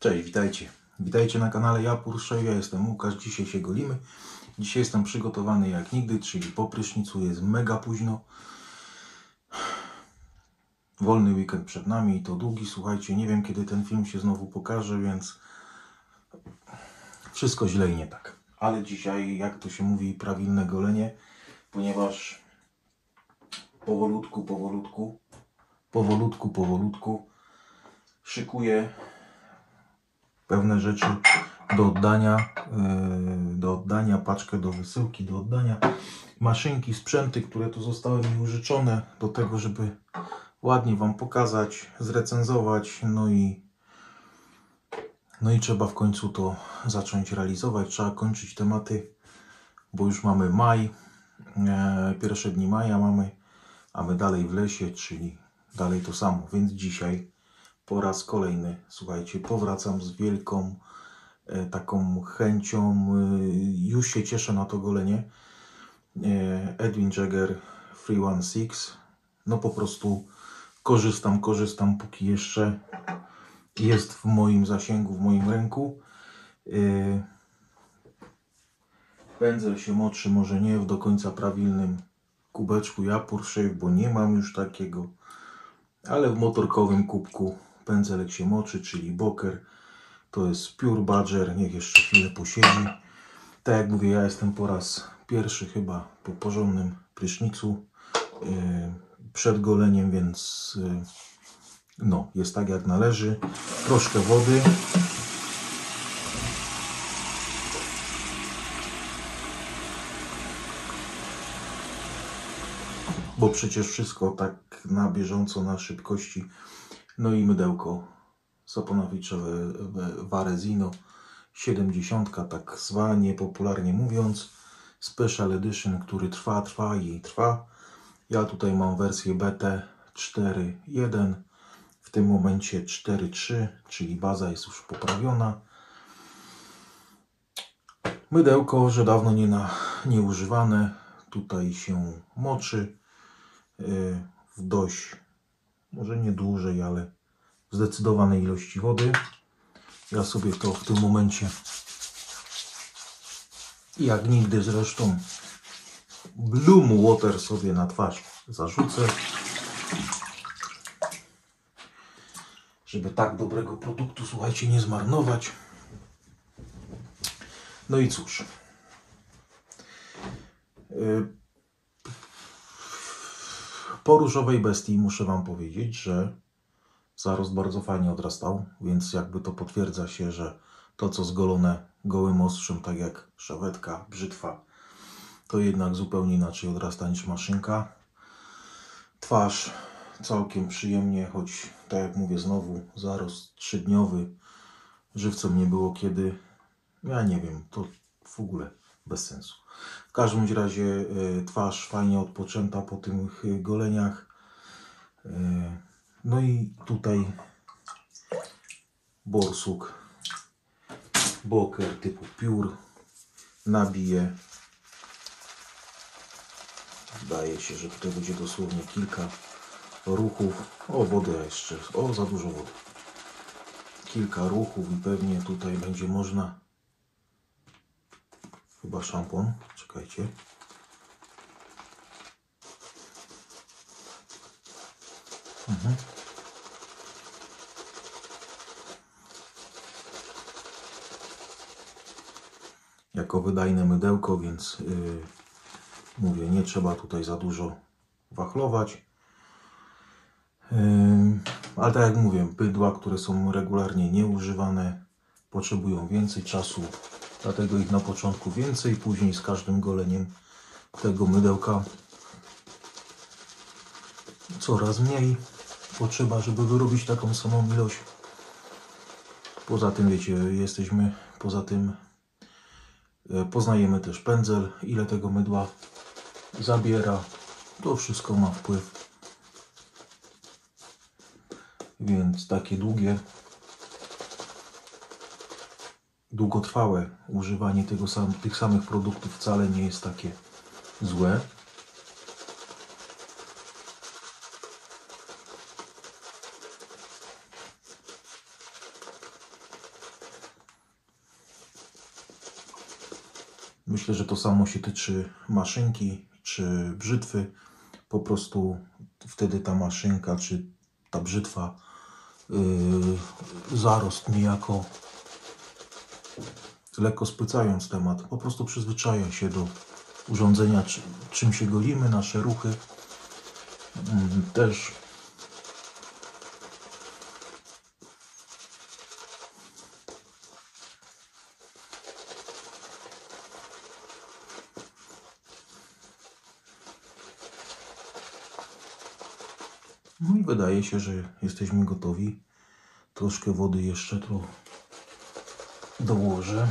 Cześć, witajcie. Witajcie na kanale Japur Show. Ja jestem Łukasz, dzisiaj się golimy. Dzisiaj jestem przygotowany jak nigdy, czyli po prysznicu, jest mega późno. Wolny weekend przed nami i to długi, słuchajcie, nie wiem kiedy ten film się znowu pokaże, więc wszystko źle i nie tak. Ale dzisiaj, jak to się mówi, prawilne golenie, ponieważ powolutku szykuję pewne rzeczy do oddania, paczkę do wysyłki, do oddania, maszynki, sprzęty, które tu zostały mi użyczone do tego, żeby ładnie Wam pokazać, zrecenzować, no i trzeba w końcu to zacząć realizować, trzeba kończyć tematy, bo już mamy maj, pierwsze dni maja mamy, a my dalej w lesie, czyli dalej to samo, więc dzisiaj po raz kolejny, słuchajcie, powracam z wielką taką chęcią, już się cieszę na to golenie. Edwin Jagger 316, no po prostu korzystam, póki jeszcze jest w moim zasięgu, w moim ręku. Pędzel się moczy, może nie w do końca prawilnym kubeczku Japur Shave, bo nie mam już takiego, ale w motorkowym kubku pędzelek się moczy, czyli Boker. To jest Pure Badger, niech jeszcze chwilę posiedzi. Tak jak mówię, ja jestem po raz pierwszy chyba po porządnym prysznicu przed goleniem, więc no, jest tak jak należy. Troszkę wody. Bo przecież wszystko tak na bieżąco, na szybkości. No i mydełko saponowiczowe Varezino 70, tak zwanie, popularnie mówiąc. Special Edition, który trwa. Ja tutaj mam wersję BT 4.1, w tym momencie 4.3, czyli baza jest już poprawiona. Mydełko, że dawno nie używane, tutaj się moczy w dość, może nie dłużej, ale w zdecydowanej ilości wody. Ja sobie to w tym momencie, jak nigdy zresztą, Bloom Water sobie na twarz zarzucę, żeby tak dobrego produktu, słuchajcie, nie zmarnować. No i cóż, po różowej bestii muszę Wam powiedzieć, że zarost bardzo fajnie odrastał, więc jakby to potwierdza się, że to co zgolone gołym ostrzem, tak jak szawetka, brzytwa, to jednak zupełnie inaczej odrasta niż maszynka. Twarz całkiem przyjemnie, choć tak jak mówię znowu, zarost 3-dniowy, żywcem nie było kiedy, ja nie wiem, to w ogóle bez sensu. W każdym razie twarz fajnie odpoczęta po tych goleniach. No i tutaj borsuk Boker typu Pure nabiję. Wydaje się, że tutaj będzie dosłownie kilka ruchów. O, wodę jeszcze, o, za dużo wody. Kilka ruchów i pewnie tutaj będzie można, chyba szampon, czekajcie. Jako wydajne mydełko, więc mówię, nie trzeba tutaj za dużo wachlować. Ale tak jak mówię, bydła, które są regularnie nieużywane, potrzebują więcej czasu, dlatego ich na początku więcej, później z każdym goleniem tego mydełka coraz mniej potrzeba, żeby wyrobić taką samą ilość. Poza tym, wiecie, poznajemy też pędzel, ile tego mydła zabiera, to wszystko ma wpływ. Więc takie długotrwałe używanie tych samych produktów wcale nie jest takie złe. Myślę, że to samo się tyczy maszynki czy brzytwy. Po prostu wtedy ta maszynka czy ta brzytwa zarost niejako, lekko spłycając temat, po prostu przyzwyczaja się do urządzenia, czym się golimy, nasze ruchy też. No i wydaje się, że jesteśmy gotowi. Troszkę wody jeszcze tu dołożę.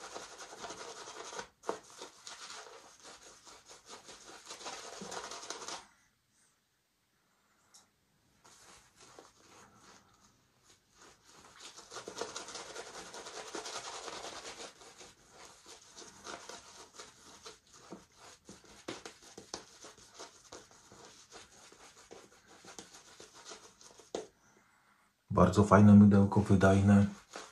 Bardzo fajne mydełko, wydajne.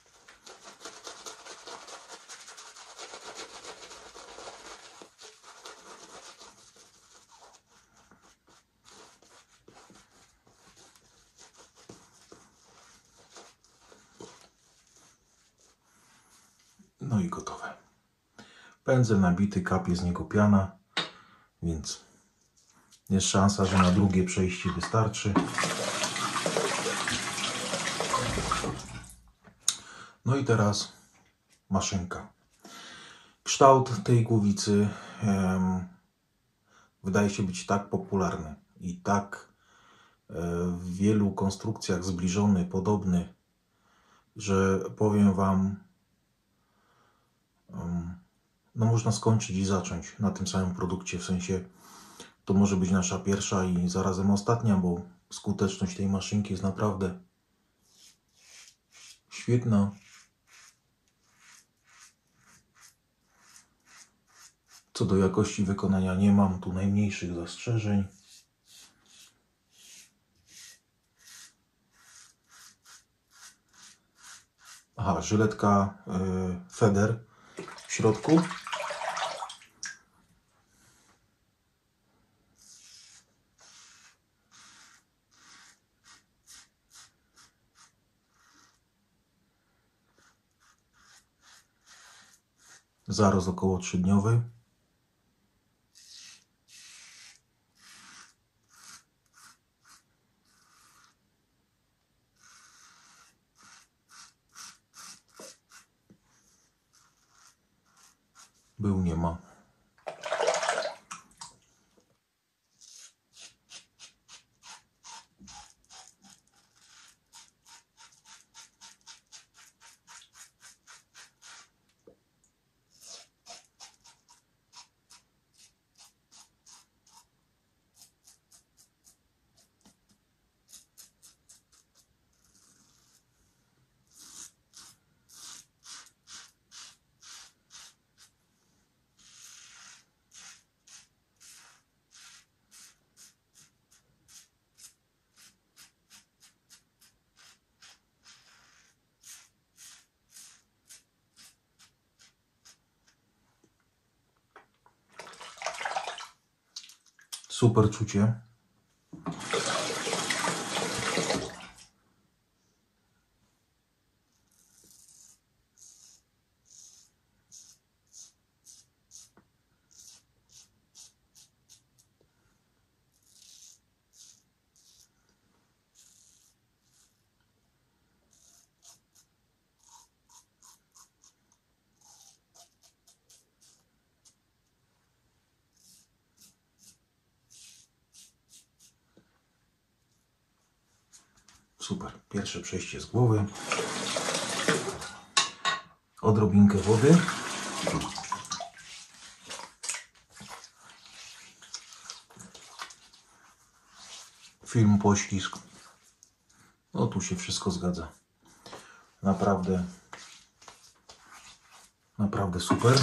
No i gotowe. Pędzel nabity, kapie z niego piana, więc jest szansa, że na drugie przejście wystarczy. No i teraz maszynka. Kształt tej głowicy wydaje się być tak popularny i tak w wielu konstrukcjach zbliżony, podobny, że powiem Wam, no można skończyć i zacząć na tym samym produkcie, w sensie to może być nasza pierwsza i zarazem ostatnia, bo skuteczność tej maszynki jest naprawdę świetna. Co do jakości wykonania nie mam tu najmniejszych zastrzeżeń. Aha, żyletka Feder w środku. Zarost około 3-dniowy. Był, nie ma. Super czucie. Super. Pierwsze przejście z głowy. Odrobinkę wody. Film, poślizg. No tu się wszystko zgadza. Naprawdę, naprawdę super.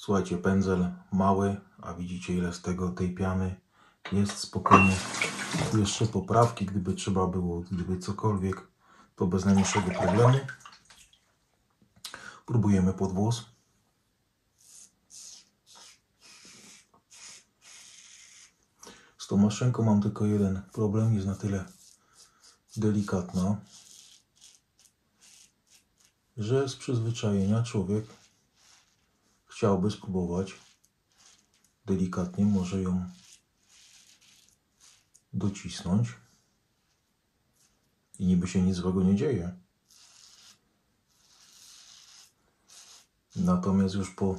Słuchajcie, pędzel mały, a widzicie ile z tej piany jest. Spokojnie. Tu jeszcze poprawki, gdyby trzeba było, gdyby cokolwiek, to bez najmniejszego problemu. Próbujemy pod włos. Z tą maszynką mam tylko jeden problem, jest na tyle delikatna, że z przyzwyczajenia człowiek chciałby spróbować delikatnie, może ją docisnąć i niby się nic złego nie dzieje. Natomiast już po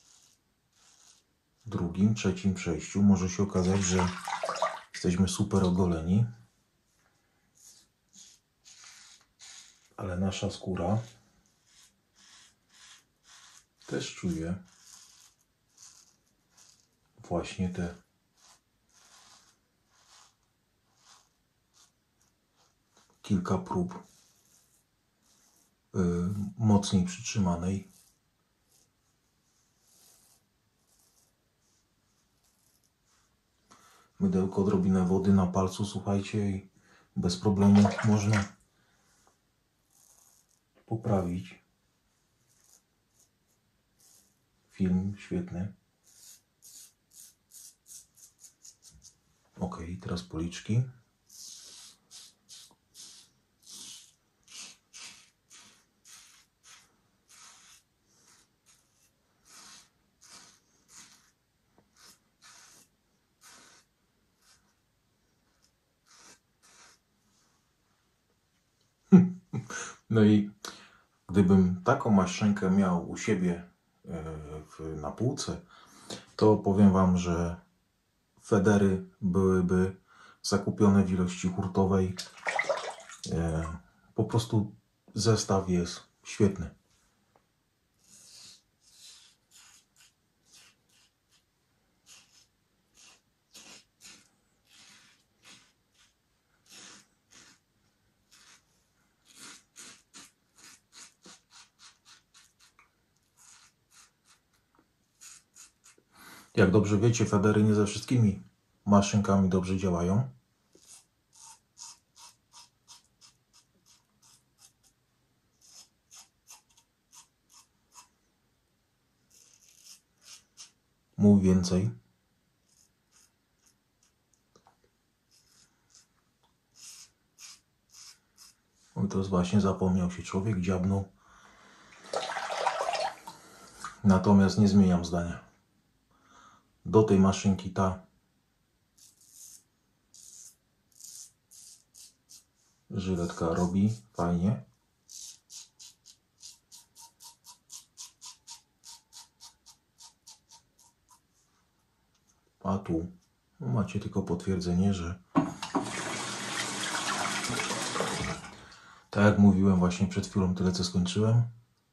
drugim, trzecim przejściu może się okazać, że jesteśmy super ogoleni, ale nasza skóra też czuje właśnie te kilka prób mocniej przytrzymanej. Mydełko, odrobinę wody na palcu, słuchajcie, i bez problemu można poprawić film. Świetny. Ok, teraz policzki. No i gdybym taką maszynkę miał u siebie na półce, to powiem Wam, że federy byłyby zakupione w ilości hurtowej. Po prostu zestaw jest świetny. Jak dobrze wiecie, federy nie ze wszystkimi maszynkami dobrze działają. Mów więcej. No to jest właśnie, zapomniał się człowiek, dziabnął. Natomiast nie zmieniam zdania. Do tej maszynki ta żyletka robi fajnie. A tu macie tylko potwierdzenie, że tak jak mówiłem właśnie przed chwilą, tyle co skończyłem.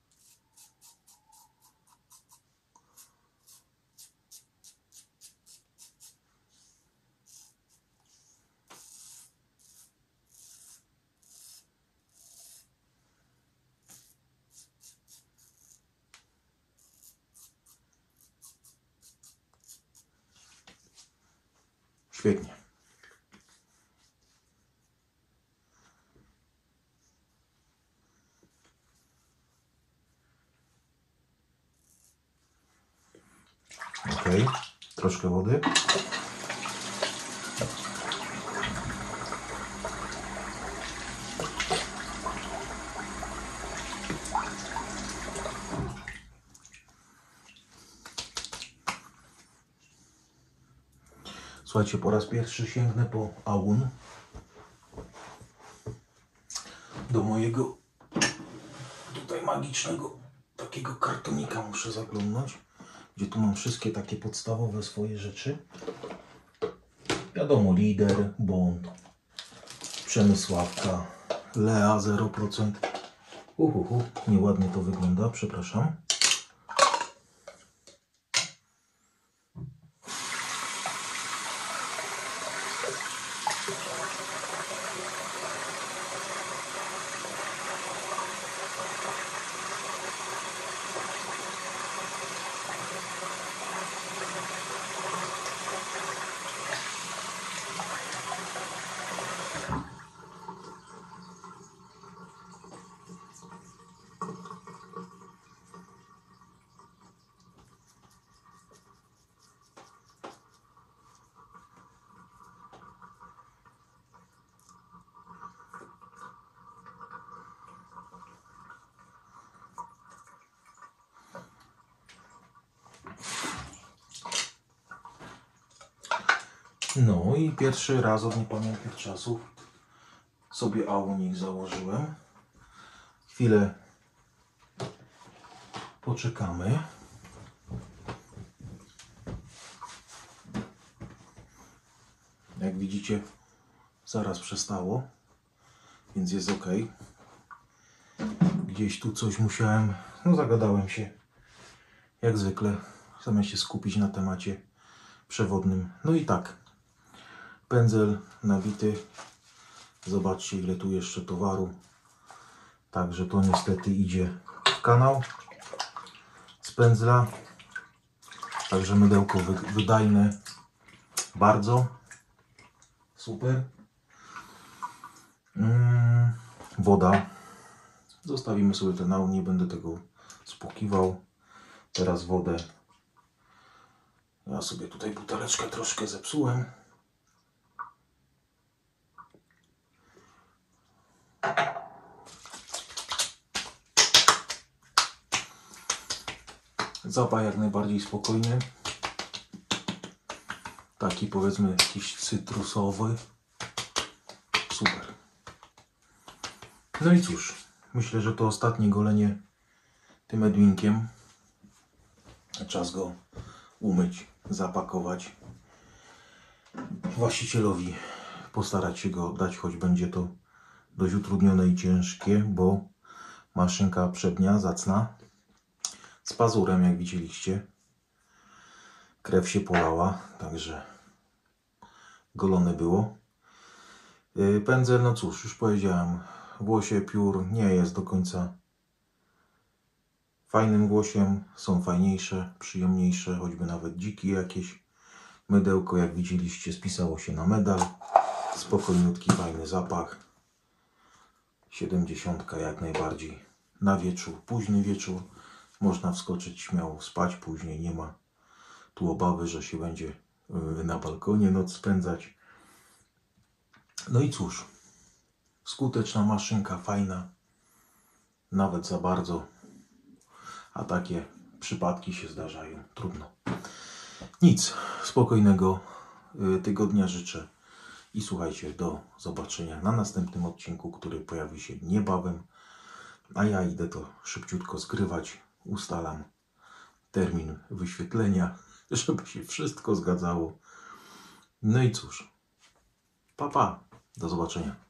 Świetnie. Ok, troszkę wody. Słuchajcie, po raz pierwszy sięgnę po Aun. Do mojego tutaj magicznego takiego kartonika muszę zaglądnąć, gdzie tu mam wszystkie takie podstawowe swoje rzeczy. Wiadomo, Lider, Bond, Przemysławka, Lea 0%. Nieładnie to wygląda, przepraszam. No i pierwszy raz od niepamiętnych czasów sobie ałonik założyłem. Chwilę poczekamy. Jak widzicie, zaraz przestało, więc jest ok. Gdzieś tu coś musiałem, no zagadałem się, jak zwykle, zamiast się skupić na temacie przewodnym. No i tak, pędzel nabity. Zobaczcie, ile tu jeszcze towaru. Także to niestety idzie w kanał z pędzla. Także mydełko wydajne. Bardzo. Super. Woda. Zostawimy sobie ten nał, nie będę tego spłukiwał. Teraz wodę. Ja sobie tutaj buteleczkę troszkę zepsułem. Zapach jak najbardziej spokojny. Taki powiedzmy jakiś cytrusowy. Super. No i cóż, myślę, że to ostatnie golenie tym Edwinkiem. Czas go umyć, zapakować. Właścicielowi postarać się go oddać, choć będzie to dość utrudnione i ciężkie, bo maszynka przednia, zacna, z pazurem, jak widzieliście. Krew się polała, także golone było. Pędzel, no cóż, już powiedziałem, włosie piór nie jest do końca fajnym włosiem. Są fajniejsze, przyjemniejsze, choćby nawet dziki jakieś. Mydełko, jak widzieliście, spisało się na medal. Spokojniutki, fajny zapach. 70 jak najbardziej. Na wieczór, późny wieczór. Można wskoczyć śmiało spać, później nie ma tu obawy, że się będzie na balkonie noc spędzać. No i cóż, skuteczna maszynka, fajna, nawet za bardzo, a takie przypadki się zdarzają, trudno. Nic, spokojnego tygodnia życzę i słuchajcie, do zobaczenia na następnym odcinku, który pojawi się niebawem, a ja idę to szybciutko zgrywać, ustalam termin wyświetlenia, żeby się wszystko zgadzało. No i cóż, pa pa, do zobaczenia.